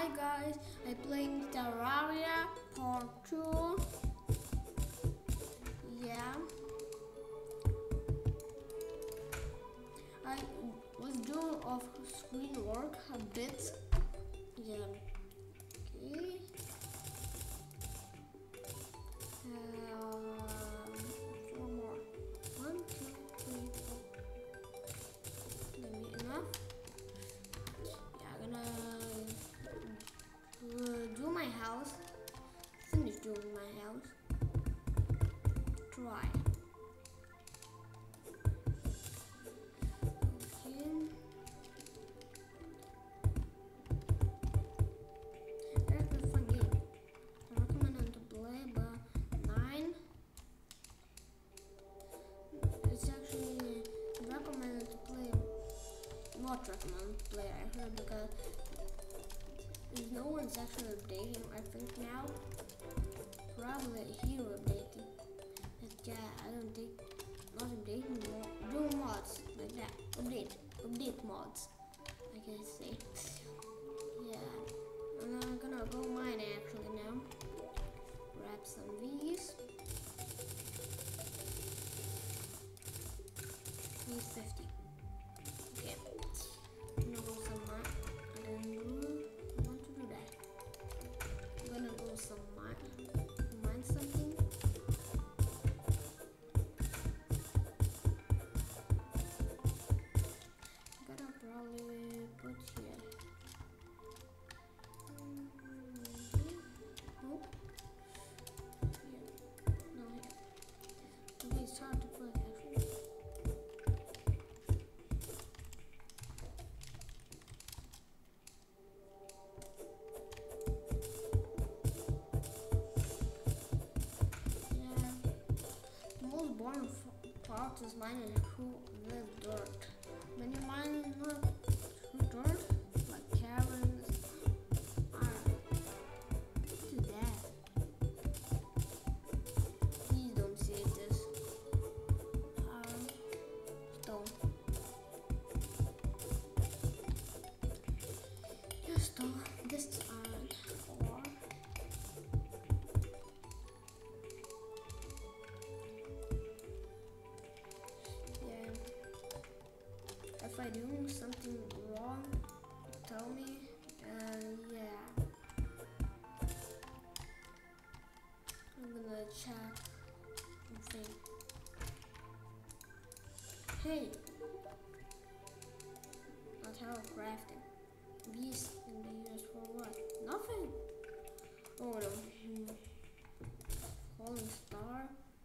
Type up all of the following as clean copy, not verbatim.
Hi guys, I playing Terraria Part 2. Yeah. I was doing off screen work a bit. Yeah. Okay. Four more. 1, 2, 3, 4. That'll be enough. Yeah, I'm gonna do my house. Finish doing my house. Try. Okay. That's a fun game. I recommend to play, but 9. It's actually recommended to play. Not recommended to play actually because no one's actually updating. I think now. Probably here updating. But yeah, I don't think not updating more. Do mods like that. Update mods. I can say. Yeah. And I'm gonna go mine actually now. Grab some V's. He's 50. Okay. I'm gonna go some mine. I don't want to do that. I'm gonna go some mine something. Gotta probably put here. Nope. Here. No, here. Okay, it's hard to put actually. Yeah. The most boring part is mining through the dirt. When you mine through dirt, like caverns, iron. What is that? Please don't say this. Iron, stone. Just stone. This is iron. Ore. Yeah. If I doing something wrong, tell me. Yeah. I'm gonna check and think. Hey, not how crafting. These can be used for what? Nothing. Oh no. Falling star.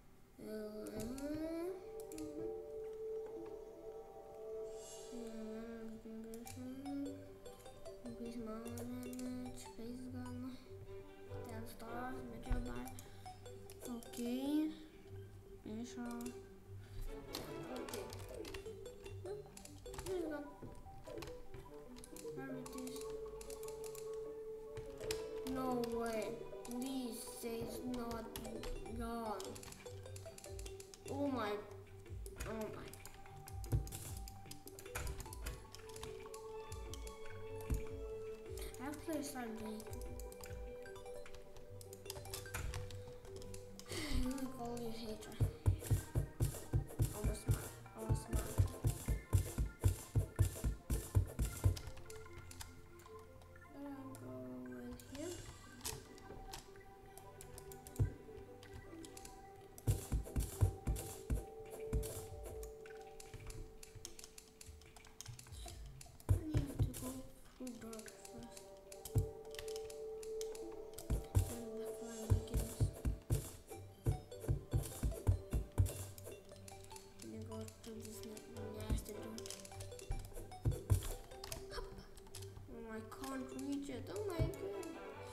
Increase amount of damage, face gun, 10 stars, meteor bar. Okay. Initial. Okay. Here you go. Where it is? No way. Please say it's not gone. Oh my. Oh my. After I start doing you will call you hater. Almost smart. Almost smart. I'll go in here. I need to go through dirt first. And the fun begins. And you go to this nasty dirt. Hup. Oh, I can't reach it. Oh my god.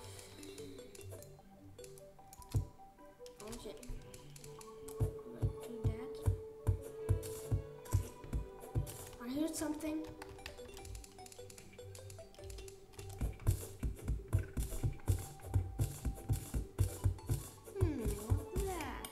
Okay. Right to that. I heard something. What's that?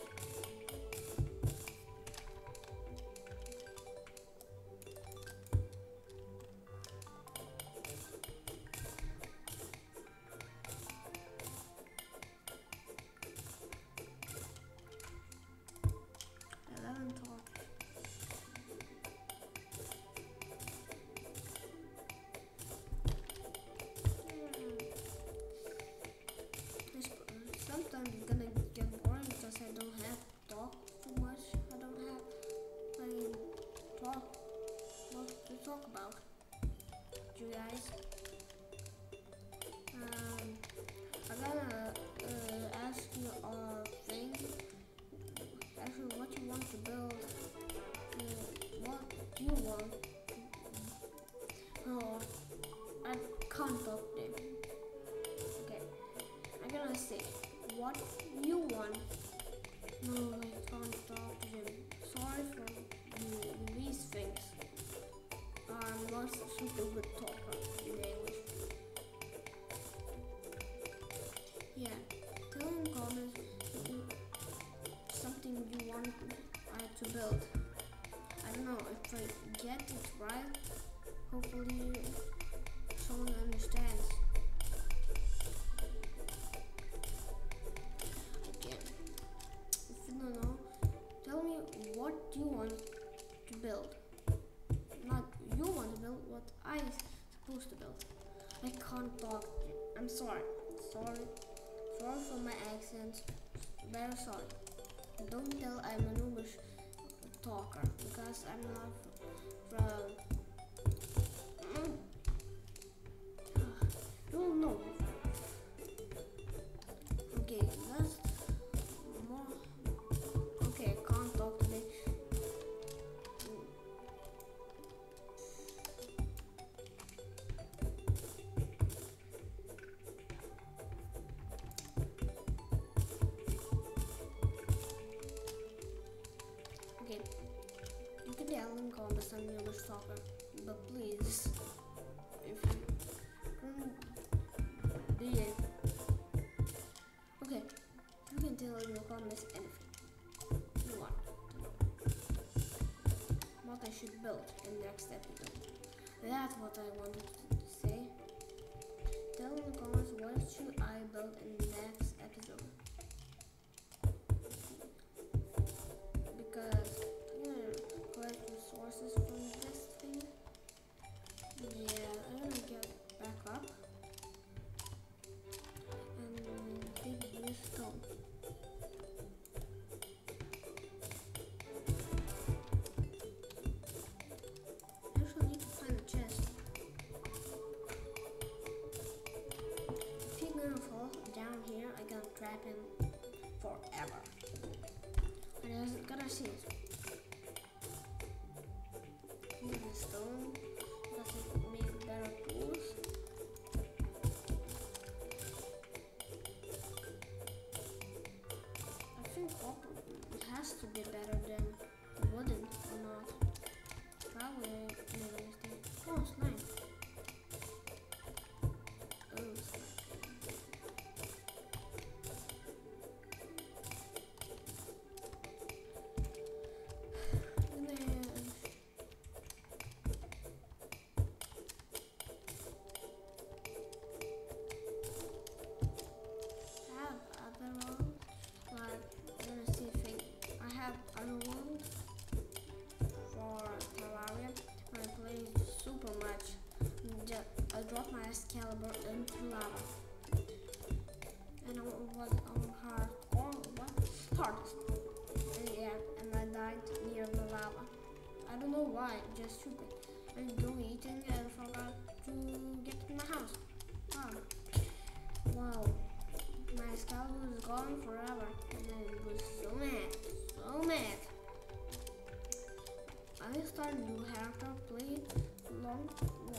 hopefully someone understands. Again, if you don't know, tell me what you want to build. Not you want to build, what I supposed to build. I can't talk. I'm sorry. Sorry for my accent. Very sorry. Don't tell I'm a noobish talker because I'm not from. You know. Okay, let's more. Okay, I can't talk today. Okay, you can tell in comments I'm a noobish talker, but please, if you do it. Okay, you can tell in the comments anything you want to know. What I should build in the next episode. That's what I wanted to say. Tell in the comments what should I build in the next episode. Because I'm gonna collect resources from this thing. Yeah, I'm gonna get back up and dig this stone. I actually need to find a chest. If he's gonna fall down here, I gotta trap him forever. And I wasn't gonna see it. Use the stone because it makes better tools. I think copper has to be better than wooden or not. Probably made a mistake. Oh, it's nice. Oh, it's nice. Other world for Terraria when I played super much. I dropped my Excalibur into lava. And it was on hardcore, what? Hardest. And yeah, and I died near the lava. I don't know why, just stupid. I was doing eating and forgot to get to my house. Wow. My Excalibur was gone forever. And I was so mad. So mad. I started new character, played long.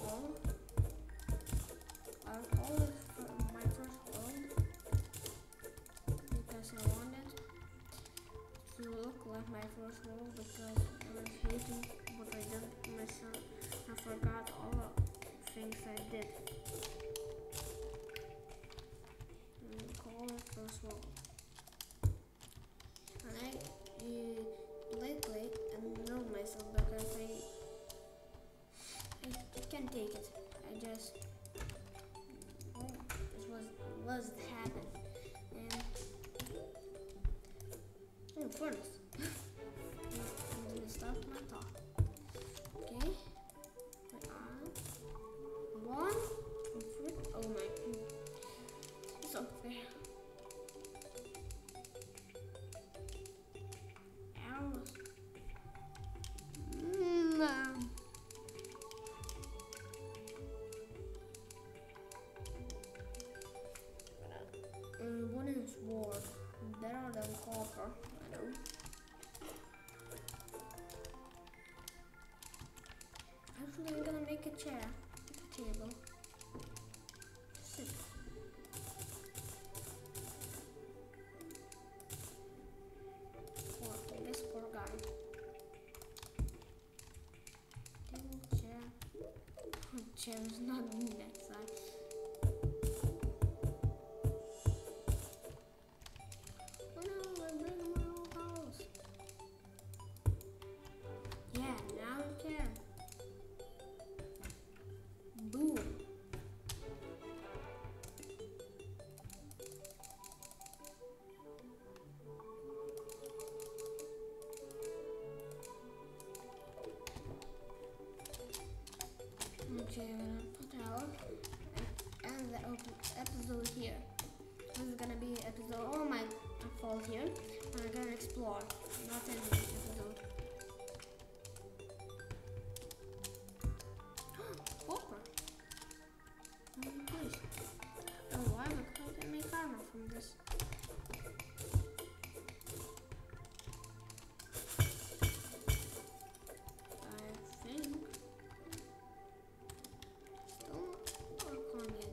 I call it my first world because I wanted to look like my first world because I was hating what I did to myself. I forgot all the things I did. And call it first world. And I lately and know myself because I can't take it. I just this was happened and furnace. I'm gonna stop my talk. Okay. One, two, three. Oh my! It's unfair. Wooden sword, better than copper, I know. Actually, I'm gonna make a chair, a table. Sit. For this poor guy. Table, chair. Chair is not in that side. episode here. This is gonna be episode. Oh my! I fall here. And I'm gonna explore. Not ending this episode. Copper. Please. Oh, why? Because I can make armor from this. I think. Still work on it.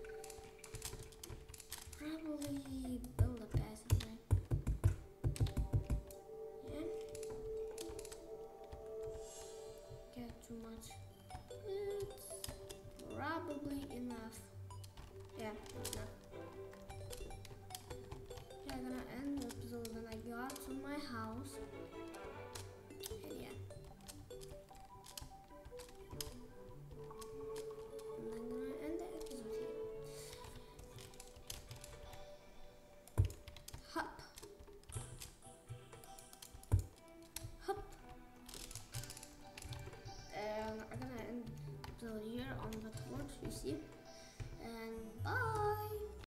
Probably build a passageway. Yeah. Get too much. It's probably enough. Yeah, enough. Yeah, I'm gonna end the episode when I got to my house.